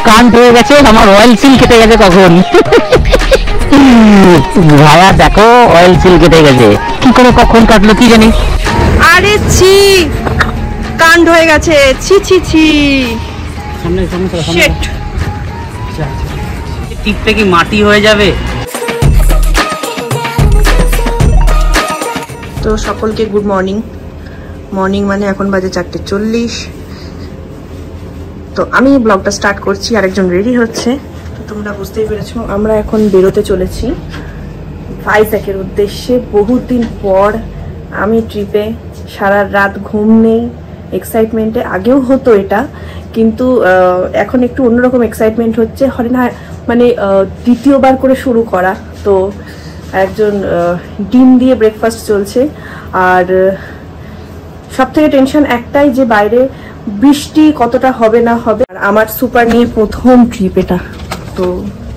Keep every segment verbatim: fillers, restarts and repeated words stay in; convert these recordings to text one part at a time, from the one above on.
কান হয়ে গেছে, আমার অয়েল সিল কেটে গেছে কখন। ভাইয়া দেখো অয়েল সিল কেটে গেছে, কি করে কখন কাটলো কি জানি। আরে ছি, কান হয়ে গেছে, ছি ছি ছি। টিপটা কি মাটি হয়ে যাবে? তো সকলকে গুড মর্নিং। মর্নিং মানে এখন বাজে চারটে চল্লিশ। তো আমি ব্লগটা স্টার্ট করছি, আরেকজন রেডি হচ্ছে। তো তোমরা বুঝতেই পেরেছো আমরা এখন বেরোতে চলেছি ভাইজ্যাকের উদ্দেশ্যে। বহুদিন পর আমি ট্রিপে, সারা রাত ঘুম নেই এক্সাইটমেন্টে। আগেও হতো এটা, কিন্তু এখন একটু অন্যরকম এক্সাইটমেন্ট হচ্ছে। হয় না মানে দ্বিতীয়বার করে শুরু করা। তো একজন ডিম দিয়ে ব্রেকফাস্ট চলছে। আর সব থেকে টেনশন একটাই যে বাইরে বৃষ্টি কতটা হবে না হবে। আর আমার সুপার নিয়ে প্রথম ট্রিপ এটা, তো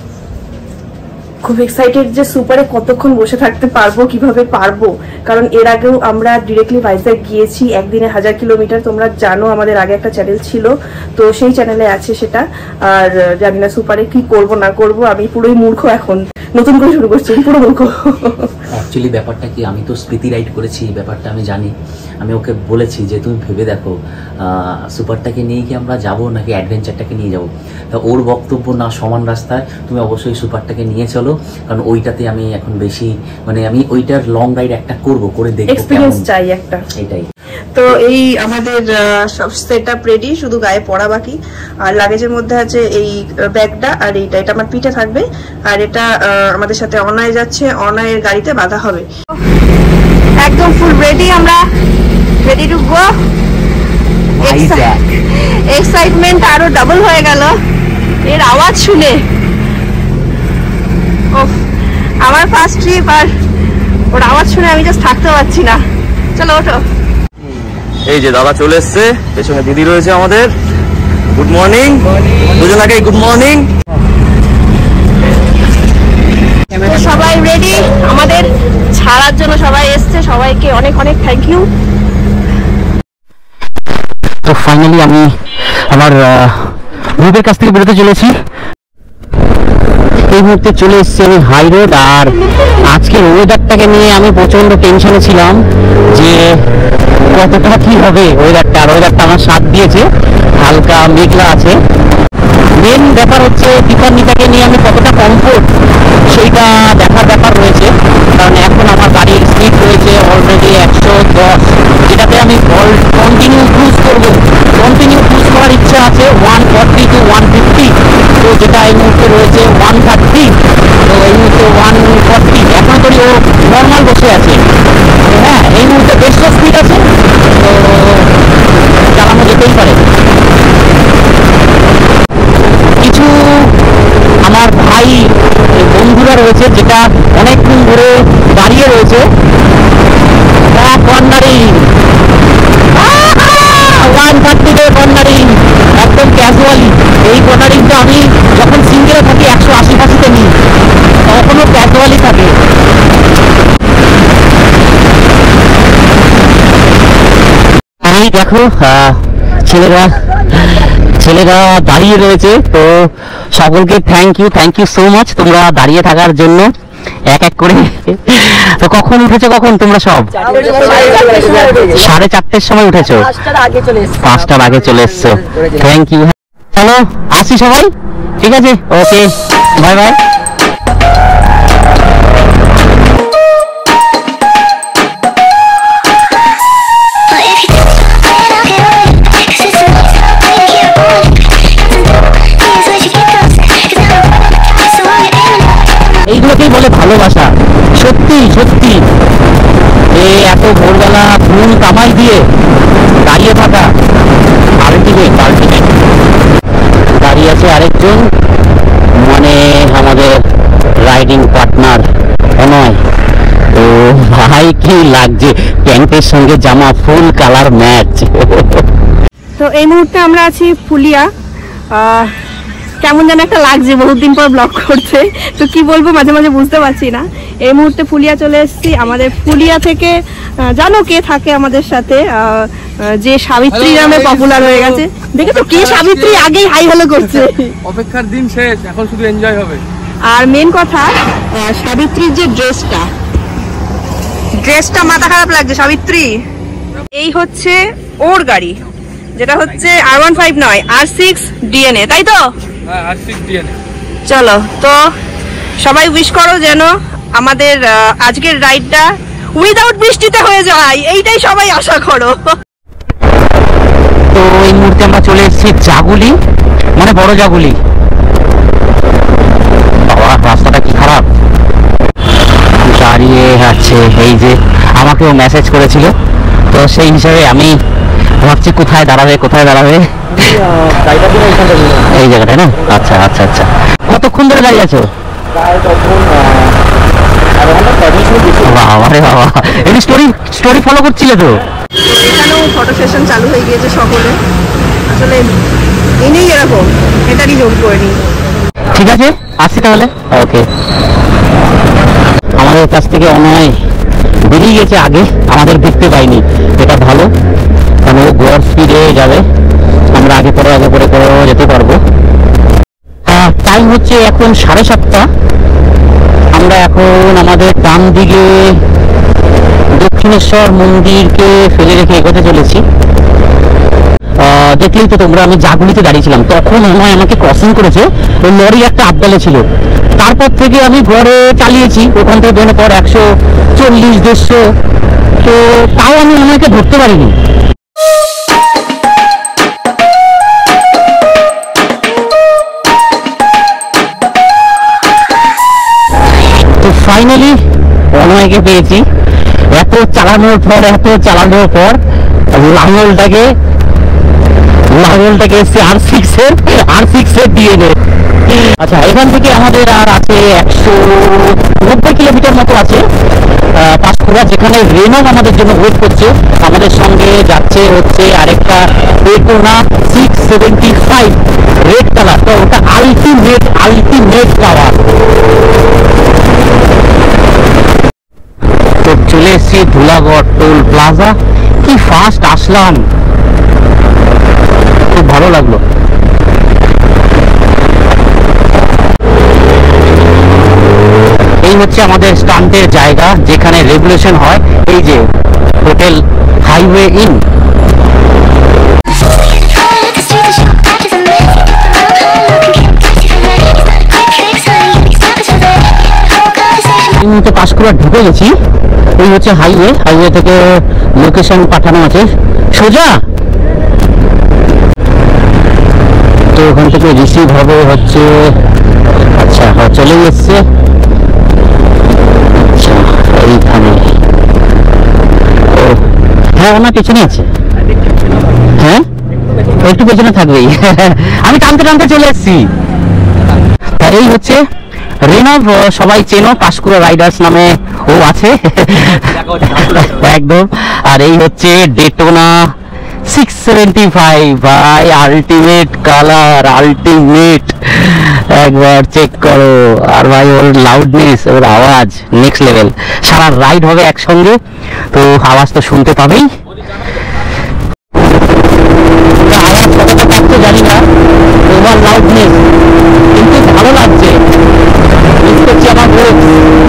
খুব এক্সাইটেড যে সুপারে কতক্ষণ বসে থাকতে পারবো, কিভাবে পারবো। কারণ এর আগেও আমরা ডিরেক্টলি ভাইজ্যাক গিয়েছি, একদিনে হাজার কিলোমিটার। তোমরা জানো আমাদের আগে একটা চ্যানেল ছিল, তো সেই চ্যানেলে আছে সেটা। আর জানি না সুপারে কি করব না করব, আমি পুরোই মূর্খ। এখন নতুন করে শুরু করছি, পুরো মূর্খ। অ্যাকচুয়ালি ব্যাপারটা কি, আমি তো স্মৃতি রাইড করেছি, ব্যাপারটা আমি জানি। আমি ওকে বলেছি যে তুমি ভেবে দেখো সুপারটাকে নিয়ে কি আমরা যাব নাকি অ্যাডভেঞ্চারটাকে নিয়ে যাব। তা ওর বক্তব্য, না সমান রাস্তায়, তুমি অবশ্যই সুপারটাকে নিয়ে চলো, কারণ ওইটাতে আমি এখন বেশি মানে আমি ওইটার লং রাইড একটা করব, করে দেখব, এক্সপেরিয়েন্স চাই একটা, এটাই। তো এই আমাদের সব সেটআপ রেডি, শুধু গায়ে পড়া বাকি। আর লাগেজের মধ্যে আছে এই ব্যাগটা আর এইটা, এটা আমার পিঠে থাকবে। আর এটা আমাদের সাথে অনায় যাচ্ছে, অনায়ের গাড়িতে বাঁধা হবে। একদম ফুল রেডি, আমরা রেডি টু গো। এক্সাইটমেন্ট আরো ডাবল হয়ে গেল এর আওয়াজ শুনে। ওফ, আমার ফার্স্ট ট্রিপ, আর ওর আওয়াজ শুনে আমি জাস্ট থাকতে পারছি না। চলো ওঠো। এই যে দাদা চলে এসছে, পেছনে দিদি রয়েছে আমাদের। গুড মর্নিং দুজনাকে, গুড মর্নিং। সবাই রেডি আমাদের ছাড়ার জন্য, সবাই এসছে, সবাইকে অনেক অনেক থ্যাংক ইউ। তো ফাইনালি আমি আমার গ্রুপের কাছ থেকে বেরোতে চলেছি। এই মুহূর্তে চলে এসেছি আমি হাই রোড। আর আজকের ওয়েদারটাকে নিয়ে আমি প্রচন্ড টেনশনে ছিলাম যে কতটা কি হবে ওয়েদারটা। আর ওয়েদারটা আমার সাথ দিয়েছে, হালকা মেঘলা আছে। মেন ব্যাপার হচ্ছে দীপান্বিতাকে নিয়ে আমি কতটা কমফোর্ট সেইটা দেখার ব্যাপার রয়েছে। কারণ এখন আমার গাড়ির স্পিড রয়েছে অলরেডি একশো দশ, যেটাতে আমি কন্টিনিউ ক্রুজ করবো। কন্টিনিউ ক্রুজ করার ইচ্ছা আছে one forty to one fifty, তো যেটা এই মুহূর্তে রয়েছে ওয়ান থার্টি। তো এই মুহূর্তে ওয়ান ফর্টি, এখন করি ও নর্মাল বসে আছে। হ্যাঁ, এই মুহূর্তে দেড়শো স্পিড আছে, তো চালানো যেতেই পারে। কিছু আমার ভাই বন্ধুরা রয়েছে যেটা অনেকদিন ধরে দাঁড়িয়ে রয়েছে, কর্নারিং ওয়ান থার্টিতে কর্নারিং একদম ক্যাজুয়ালি। এই কর্নারিংটা আমি যখন সিঙ্গেলে থাকি একশো আশি ফাঁসিতে নিই, তখনও ক্যাজুয়ালি থাকে। এই দেখো ছেলেরা ছেলেরা দাঁড়িয়ে রয়েছে। তো সকলকে thank you, thank you so much তোমরা দাঁড়িয়ে থাকার জন্য এক এক করে। তো কখন উঠেছো, কখন তোমরা সব? সাড়ে চারটের সময় উঠেছো, পাঁচটার আগে চলে এসছো। Thank you. চলো আসি সবাই, ঠিক আছে, ওকে, বাই বাই। এইগুলোকেই বলে ভালোবাসা। সত্যি সত্যি এই এত ভোরবেলা ঘুম কামাই দিয়ে দাঁড়িয়ে থাকা। আলটিমেট আলটিমেট দাঁড়িয়ে আছে আরেকজন, মানে আমাদের রাইডিং পার্টনার অনয়। তো ভাই কি লাগছে, প্যান্টের সঙ্গে জামা ফুল কালার ম্যাচ। তো এই মুহূর্তে আমরা আছি ফুলিয়া। কেমন যেন একটা লাগছে, বহুত দিন পর ব্লগ করছে, তো কি বলবো মাঝে মাঝে বুঝতে পারছি না। এই মুহূর্তে ফুলিয়া চলে এসেছি। আমাদের ফুলিয়া থেকে জানো কে থাকে আমাদের সাথে, যে সাবিত্রী নামে পপুলার হয়ে গেছে। দেখেছো কে সাবিত্রী, আগেই হাই হ্যালো করছে। অপেক্ষার দিন শেষ, এখন শুধু এনজয় হবে। আর মেন কথা সাবিত্রীর যে ড্রেসটা, ড্রেসটা মাথা খারাপ লাগছে সাবিত্রী। এই হচ্ছে ওর গাড়ি, যেটা হচ্ছে আর ওয়ান ফাইভ নয়, আর সিক্স ডিএনএ, তাই তো? হ্যাঁ, আর সিক্স ডিএনএ। চলো তো সবাই উইশ করো যেন আমাদের আজকের রাইডটা উইদাউট বৃষ্টিতে হয়ে যায়, এইটাই সবাই আশা করো। তো এই মুহূর্তে আমরা চলে এসেছি জাগুলি, মানে বড় জাগুলি। বাবা রাস্তাটা কি খারাপ, দাঁড়িয়ে আছে। এই যে আমাকেও মেসেজ করেছিল, তো সেই হিসাবে আমি ভাবছি কোথায় দাঁড়াবে কোথায় দাঁড়াবে এই জায়গাটায় না। আচ্ছা আচ্ছা আচ্ছা, কতক্ষণ ধরে দাঁড়িয়ে আছো? বাবা রে বাবা, এই স্টোরি স্টোরি ফলো করছিলে তো? এখানেও ফটো সেশন চালু হয়ে গিয়েছে সকলে, আসলে এনেই এরকম, এটারই যোগ করে নি। ঠিক আছে, আসছি তাহলে। ওকে, আমাদের কাছ থেকে অনয় বেরিয়ে গেছে আগে, আমাদের দেখতে পাইনি, এটা ভালো, কারণ ও গড় স্পিডে যাবে, আমরা আগে পরে আগে পরে করে যেতে পারবো। টাইম হচ্ছে এখন সাড়ে সাতটা। আমরা এখন আমাদের ডান দিকে দক্ষিণেশ্বর মন্দিরকে ফেলে রেখে এগোতে চলেছি। দেখলেই তো তোমরা, আমি জাগুলিতে দাঁড়িয়েছিলাম, তখন অনয় আমাকে ক্রসিং করেছে, ওই লরি একটা আবদালে ছিল। তারপর থেকে আমি ঘরে চালিয়েছি, ওখান থেকে বেরোনোর পর একশো চল্লিশ দেড়শো, তো তাও আমি অনয়কে ধরতে পারিনি। তো ফাইনালি অনয়কে পেয়েছি। এত চালানোর পর এত চালানোর পর লাঙ্গলটাকে লাঙ্গলটাকে এসছে আর সিক্স এর আর সিক্স এর ডিএনএ। আচ্ছা, এখান থেকে আমাদের আর আছে একশো নব্বই কিলোমিটার মতো আছে পাঁশকুড়া, যেখানে রেনও আমাদের জন্য ওয়েট করছে। আমাদের সঙ্গে যাচ্ছে হচ্ছে আরেকটা Daytona six seventy five red colour, তো ওটা আলটিমেট আলটিমেট পাওয়ার। তো চলে এসছি ধুলাগড় টোল প্লাজা। কি ফাস্ট আসলাম, খুব ভালো লাগলো। এই হচ্ছে আমাদের স্টান্টের জায়গা, যেখানে রেগুলেশন হয়। এই যে হোটেল হাইওয়ে ইন। পাঁশকুড়া ঢুকে গেছি, এই হচ্ছে হাইওয়ে। হাইওয়ে থেকে লোকেশন পাঠানো আছে সোজা, তো ওখান থেকে রিসিভ হবে হচ্ছে। আচ্ছা চলে এসছে, আচ্ছা এইখানে। ও হ্যাঁ, ওনার পেছনে আছে। হ্যাঁ, একটু পেছনে থাকবেই। আমি টানতে টানতে চলে এসেছি। এই হচ্ছে রেনভ, সবাই চেনো, পাঁশকুড়া রাইডার্স নামে ও আছে একদম। আর এই হচ্ছে ডেটোনা সিক্স সেভেন্টি ফাইভ, ভাই আলটিমেট কালার, আলটিমেট, একবার চেক করো। আর ভাই ওর লাউডনেস, ওর আওয়াজ নেক্সট লেভেল। সারা রাইড হবে একসঙ্গে, তো আওয়াজ তো শুনতে পাবেই। আওয়াজ কতটা পাচ্ছে জানি না, ওভার লাউডনেস, কিন্তু ভালো লাগছে। মিস করছি আমার ভয়েস।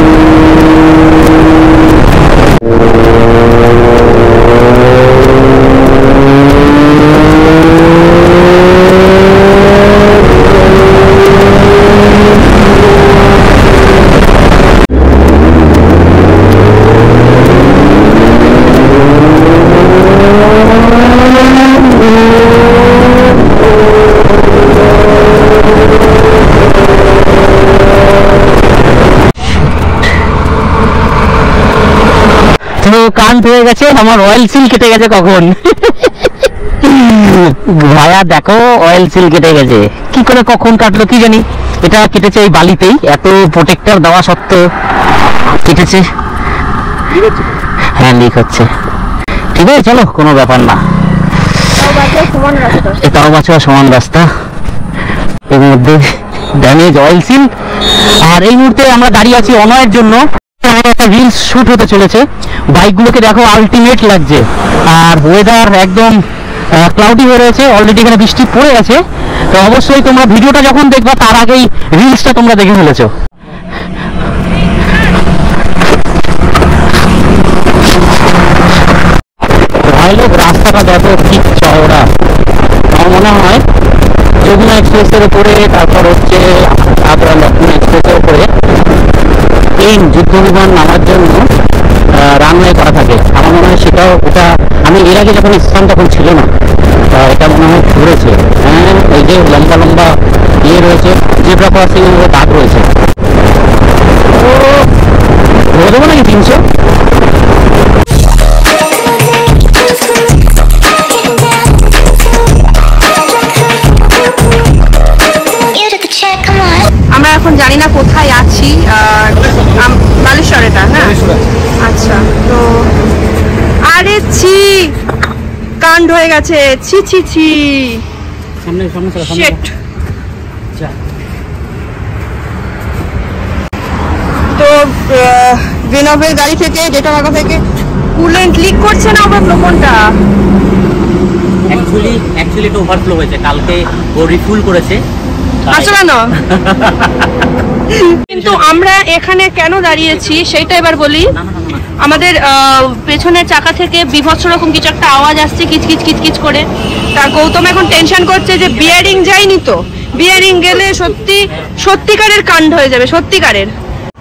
কান ধরে গেছে আমার, অয়েল সিল কেটে গেছে কখন। ভাইয়া দেখো, অয়েল সিল কেটে গেছে, কি করে কখন কাটলো কি জানি। এটা কেটেছে এই বালিতেই, এত প্রোটেক্টর দেওয়া সত্ত্বেও কেটেছে। হ্যাঁ লিক হচ্ছে, ঠিক আছে চলো, কোনো ব্যাপার না, এটাও বাঁচা সমান রাস্তা। এর মধ্যে ড্যামেজ অয়েল সিল। আর এই মুহূর্তে আমরা দাঁড়িয়ে আছি অনয়ের জন্য, একটা রিলস শুট হতে চলেছে। বাইকগুলোকে দেখো আলটিমেট লাগছে, আর ওয়েদার একদম ক্লাউডি হয়ে রয়েছে, অলরেডি এখানে বৃষ্টি পড়ে গেছে। তো অবশ্যই তোমরা ভিডিওটা যখন দেখবা তার আগেই রিলসটা তোমরা দেখে ফেলেছো। ভাই লোক, রাস্তাটা দেখো কি চওড়া। আমার মনে হয় যমুনা এক্সপ্রেসের উপরে, তারপর হচ্ছে আগ্রা লক্ষ্মণ এক্সপ্রেসের উপরে প্লেন যুদ্ধ বিমান নামার জন্য রানওয়ে করা থাকে। আমার মনে হয় সেটাও, ওটা আমি এর আগে যখন স্থান তখন ছিল না, এটা মনে হয় ঘুরেছে। হ্যাঁ, এই যে লম্বা লম্বা ইয়ে রয়েছে, জেব্রা ক্রসিং এর দাগ রয়েছে। ধরে দেবো নাকি তিনশো? আমরা এখন জানি না কোথায় আছি, বালেশ্বর এটা না? আচ্ছা, তো আরে ছি, কাণ্ড হয়ে গেছে, ছি ছি ছি। সামনে সামনে চলো, সামনে শিট। যা। তো বেনবের গাড়ি থেকে, ডেটা বাগা থেকে কুলেন্ট লিক করছে না আমার কোনটা? অ্যাকচুয়ালি অ্যাকচুয়ালি এটা ওভারফ্লো হয়েছে, কালকে ও রিফুল করেছে। আসলে না, কিন্তু আমরা এখানে কেন দাঁড়িয়েছি সেটা এবার বলি। আমাদের পেছনের চাকা থেকে বিভৎস রকম কিছু একটা আওয়াজ আসছে, কিচকিচ কিচকিচ করে। তার গৌতম এখন টেনশন করছে যে বিয়ারিং যায়নি তো, বিয়ারিং গেলে সত্যি সত্যিকারের কাণ্ড হয়ে যাবে, সত্যিকারের।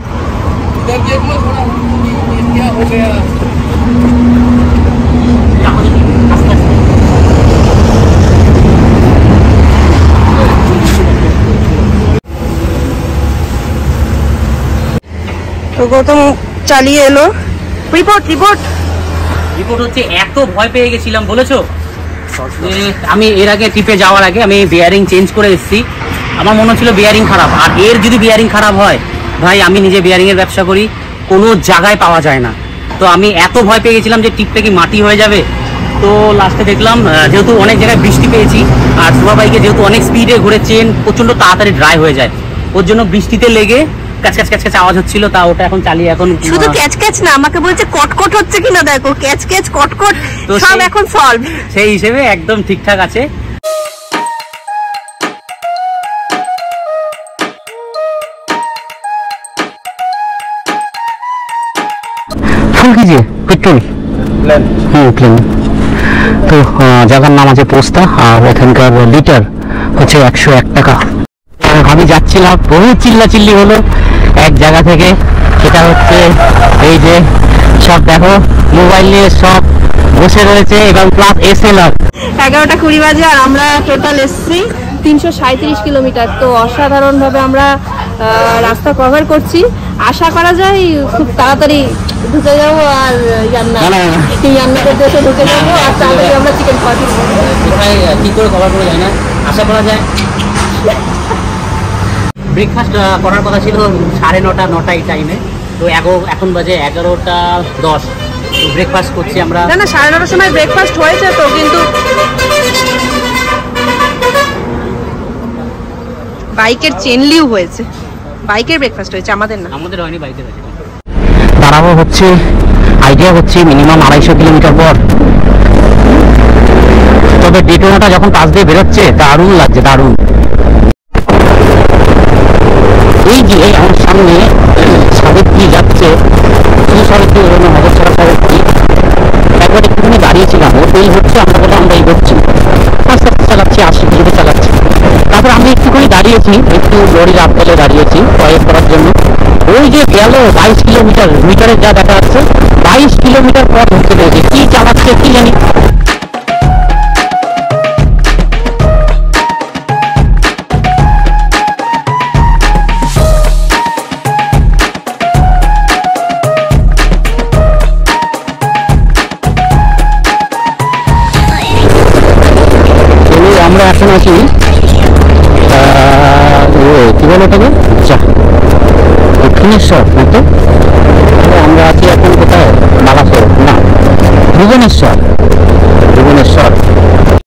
তো গৌতম চালিয়ে এলো। রিপোর্ট রিপোর্ট রিপোর্ট হচ্ছে এত ভয় পেয়ে গেছিলাম বলেছো যে আমি এর আগে ট্রিপে যাওয়ার আগে আমি বিয়ারিং চেঞ্জ করে এসেছি। আমার মনে হচ্ছিল বিয়ারিং খারাপ, আর এর যদি বিয়ারিং খারাপ হয়, ভাই আমি নিজে বিয়ারিং এর ব্যবসা করি, কোনো জায়গায় পাওয়া যায় না। তো আমি এত ভয় পেয়ে গেছিলাম যে টিপটা কি মাটি হয়ে যাবে। তো লাস্টে দেখলাম যেহেতু অনেক জায়গায় বৃষ্টি পেয়েছি, আর সুভা বাইকে যেহেতু অনেক স্পিডে ঘুরে চেন প্রচন্ড তাড়াতাড়ি ড্রাই হয়ে যায়, ওর জন্য বৃষ্টিতে লেগে ক্যাচ ক্যাচ ক্যাচ ক্যাচ আওয়াজ হচ্ছিল। তা ওটা এখন চালিয়ে এখন শুধু ক্যাচ ক্যাচ না, আমাকে বলছে কটকট হচ্ছে কিনা দেখো, ক্যাচ ক্যাচ কটকট সব এখন সলভ। সেই হিসেবে একদম ঠিকঠাক আছে। ফুল কেজি পেট্রোল, হুম প্লেন। তো জায়গার নাম আছে পোস্তা, আর এখানকার লিটার হচ্ছে একশো এক টাকা। আমি যাচ্ছিলাম, বহু চিল্লা চিল্লি হলো এক জায়গা থেকে, সেটা হচ্ছে এই যে সব দেখো মোবাইল নিয়ে সব বসে রয়েছে, এবং প্লাস এসএলআর। এগারোটা কুড়ি বাজে, আর আমরা টোটাল এসছি তিনশো সাঁত্রিশ কিলোমিটার। তো অসাধারণ ভাবে আমরা রাস্তা কভার করছি। আশা করা যায় খুব তাড়াতাড়ি ঢুকে যাবো, আর ইয়ান্না ইয়ান্নাদের দেশে ঢুকে যাবো, আর তাড়াতাড়ি আমরা চিকেন খাওয়া শুরু করবো। কোথায় কি করে কভার করা যায় না, আশা করা যায়। ব্রেকফাস্ট করার কথা ছিল সাড়ে নটা নটা এই টাইমে, তো এখন বাজে এগারোটা দশ। তো ব্রেকফাস্ট করছি আমরা। না না, সাড়ে নটার সময় ব্রেকফাস্ট হয়েছে তো, কিন্তু বাইকের চেনলিও হয়েছে, বাইকের ব্রেকফাস্ট হয়েছে, আমাদের না। আমাদের হয়নি, বাইকের হয়েছে। দাঁড়াবো হচ্ছে আইডিয়া হচ্ছে মিনিমাম আড়াইশো কিলোমিটার পর। তবে ডেটোনাটা যখন পাশ দিয়ে বেরোচ্ছে দারুণ লাগছে, দারুণ। এই যে আমার সামনে সাবিত্রী যাচ্ছে, শুধু সাবিত্রী বেরোনো হাজার ছাড়া সাবিত্রী। একবার একটুখানি দাঁড়িয়েছিলাম, ও এই হচ্ছে, আমরা বলে আমরা এই হচ্ছি, আস্তে আস্তে চালাচ্ছি, আশি কিলোমিটার চালাচ্ছি। তারপর আমি একটুখানি দাঁড়িয়েছি, একটু লরির আপডেলে দাঁড়িয়েছি টয়েট করার জন্য। ওই যে গেল বাইশ কিলোমিটার, মিটারের যা দেখা যাচ্ছে বাইশ কিলোমিটার পর ধরতে পেরেছে। কি চালাচ্ছে কি জানি। আমরা এখন আছি কি বলো ওটাকে, দক্ষিণেশ্বর মতো। আমরা আছি এখন কোথায়, বালাসোর না, ভুবনেশ্বর। ভুবনেশ্বর